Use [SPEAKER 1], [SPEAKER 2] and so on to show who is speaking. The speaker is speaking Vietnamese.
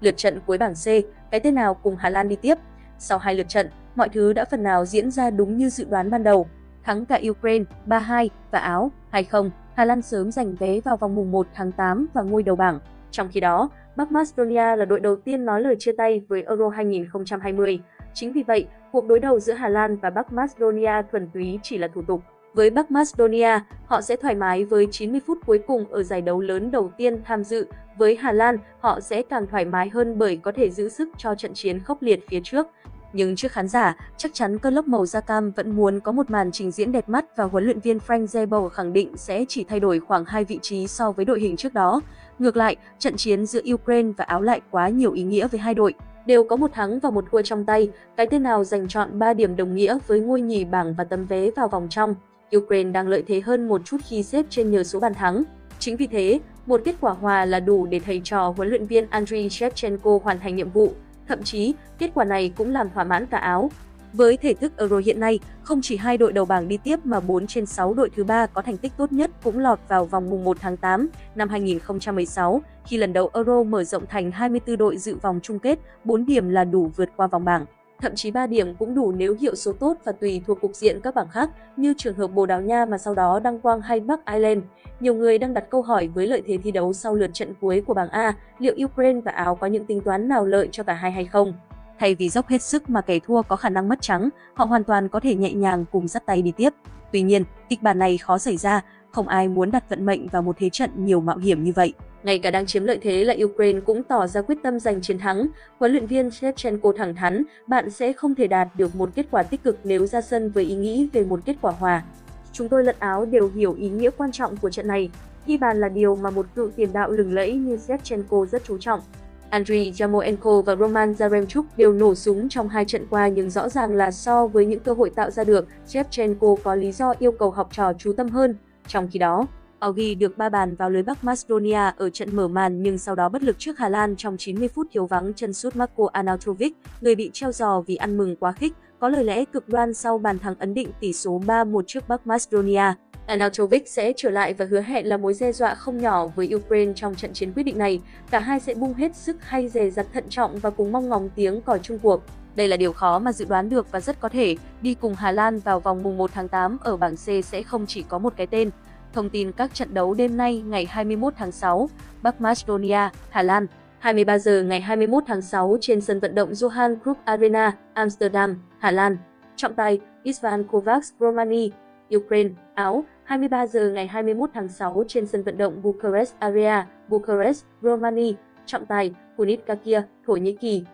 [SPEAKER 1] Lượt trận cuối bảng C, cái tên nào cùng Hà Lan đi tiếp? Sau 2 lượt trận, mọi thứ đã phần nào diễn ra đúng như dự đoán ban đầu. Thắng cả Ukraine 3-2 và Áo 2-0, Hà Lan sớm giành vé vào vòng mùng 1 tháng 8 và ngôi đầu bảng. Trong khi đó, Bắc Macedonia là đội đầu tiên nói lời chia tay với Euro 2020. Chính vì vậy, cuộc đối đầu giữa Hà Lan và Bắc Macedonia thuần túy chỉ là thủ tục. Với Bắc Macedonia, họ sẽ thoải mái với 90 phút cuối cùng ở giải đấu lớn đầu tiên tham dự. Với Hà Lan, họ sẽ càng thoải mái hơn bởi có thể giữ sức cho trận chiến khốc liệt phía trước. Nhưng trước khán giả, chắc chắn cơn lốc màu da cam vẫn muốn có một màn trình diễn đẹp mắt và huấn luyện viên Frank Zebo khẳng định sẽ chỉ thay đổi khoảng 2 vị trí so với đội hình trước đó. Ngược lại, trận chiến giữa Ukraine và Áo lại quá nhiều ý nghĩa với hai đội. Đều có một thắng và một thua trong tay, cái tên nào giành trọn 3 điểm đồng nghĩa với ngôi nhì bảng và tấm vé vào vòng trong. Ukraine đang lợi thế hơn một chút khi xếp trên nhờ số bàn thắng. Chính vì thế, một kết quả hòa là đủ để thầy trò huấn luyện viên Andriy Shevchenko hoàn thành nhiệm vụ. Thậm chí, kết quả này cũng làm thỏa mãn cả Áo. Với thể thức Euro hiện nay, không chỉ hai đội đầu bảng đi tiếp mà 4 trên 6 đội thứ ba có thành tích tốt nhất cũng lọt vào vòng mùng 1 tháng 8 năm 2016, khi lần đầu Euro mở rộng thành 24 đội dự vòng chung kết, 4 điểm là đủ vượt qua vòng bảng. Thậm chí 3 điểm cũng đủ nếu hiệu số tốt và tùy thuộc cục diện các bảng khác, như trường hợp Bồ Đào Nha mà sau đó đăng quang hay Bắc Ireland. Nhiều người đang đặt câu hỏi với lợi thế thi đấu sau lượt trận cuối của bảng A, liệu Ukraine và Áo có những tính toán nào lợi cho cả hai hay không? Thay vì dốc hết sức mà kẻ thua có khả năng mất trắng, họ hoàn toàn có thể nhẹ nhàng cùng dắt tay đi tiếp. Tuy nhiên, kịch bản này khó xảy ra, không ai muốn đặt vận mệnh vào một thế trận nhiều mạo hiểm như vậy. Ngay cả đang chiếm lợi thế là Ukraine cũng tỏ ra quyết tâm giành chiến thắng. Huấn luyện viên Shevchenko thẳng thắn, bạn sẽ không thể đạt được một kết quả tích cực nếu ra sân với ý nghĩ về một kết quả hòa. Chúng tôi lẫn Áo đều hiểu ý nghĩa quan trọng của trận này. Ghi bàn là điều mà một cựu tiền đạo lừng lẫy như Shevchenko rất chú trọng. Andriy Yarmolenko và Roman Yaremchuk đều nổ súng trong 2 trận qua, nhưng rõ ràng là so với những cơ hội tạo ra được, Shevchenko có lý do yêu cầu học trò chú tâm hơn. Trong khi đó, họ ghi được 3 bàn vào lưới Bắc Macedonia ở trận mở màn nhưng sau đó bất lực trước Hà Lan trong 90 phút thiếu vắng chân sút Marko Arnautovic, người bị treo giò vì ăn mừng quá khích, có lời lẽ cực đoan sau bàn thắng ấn định tỷ số 3-1 trước Bắc Macedonia. Arnautovic sẽ trở lại và hứa hẹn là mối đe dọa không nhỏ với Ukraine trong trận chiến quyết định này. Cả hai sẽ bung hết sức hay dè dặt thận trọng và cùng mong ngóng tiếng còi chung cuộc. Đây là điều khó mà dự đoán được và rất có thể đi cùng Hà Lan vào vòng mùng 1 tháng 8 ở bảng C sẽ không chỉ có một cái tên. Thông tin các trận đấu đêm nay ngày 21 tháng 6, Bắc Macedonia, Hà Lan, 23 giờ ngày 21 tháng 6 trên sân vận động Johan Cruyff Arena, Amsterdam, Hà Lan. Trọng tài Istvan Kovacs, Romania, Ukraine, Áo, 23 giờ ngày 21 tháng 6 trên sân vận động Bucharest Area, Bucharest, Romania. Trọng tài Kunit Kakir, Thổ Nhĩ Kỳ.